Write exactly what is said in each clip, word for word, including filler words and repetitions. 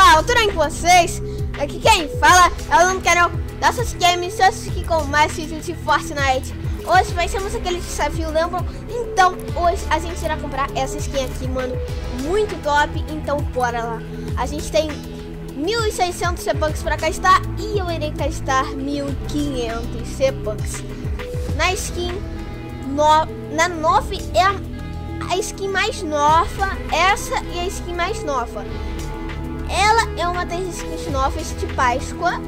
pessoal, tudo bem com vocês? Aqui quem fala é o no canal Dessas Games, eu aqui com mais vídeos de Fortnite. Hoje vai ser aquele desafio, lembram? Então hoje a gente irá comprar essa skin aqui, mano, muito top. Então bora lá. A gente tem mil e seiscentos C-Bucks pra gastar e eu irei gastar mil e quinhentos C-Bucks na skin no, na nove. É a, a skin mais nova, essa e a skin mais nova. Ela é uma das skins novas de Páscoa.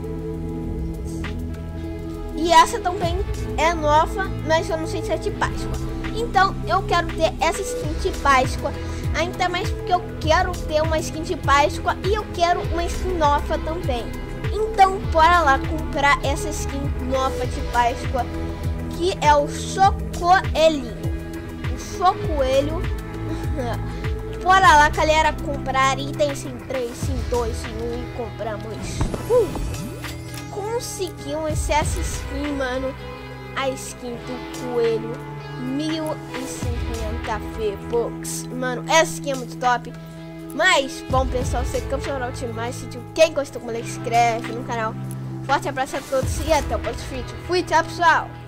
E essa também é nova, mas eu não sei se é de Páscoa. Então eu quero ter essa skin de Páscoa. Ainda mais porque eu quero ter uma skin de Páscoa e eu quero uma skin nova também. Então bora lá comprar essa skin nova de Páscoa, que é o Chocoelinho. O Chocoelho. Bora lá, galera, comprar itens em três, em dois, em um e compramos. Uh, conseguimos essa skin, mano. A skin do coelho, mil e cinquenta V-Bucks. Mano, essa skin é muito top. Mas, bom pessoal, você campeonato de mais vídeo. Quem gostou, como se inscreve no canal. Forte abraço a todos e até o próximo vídeo. Fui, tchau pessoal.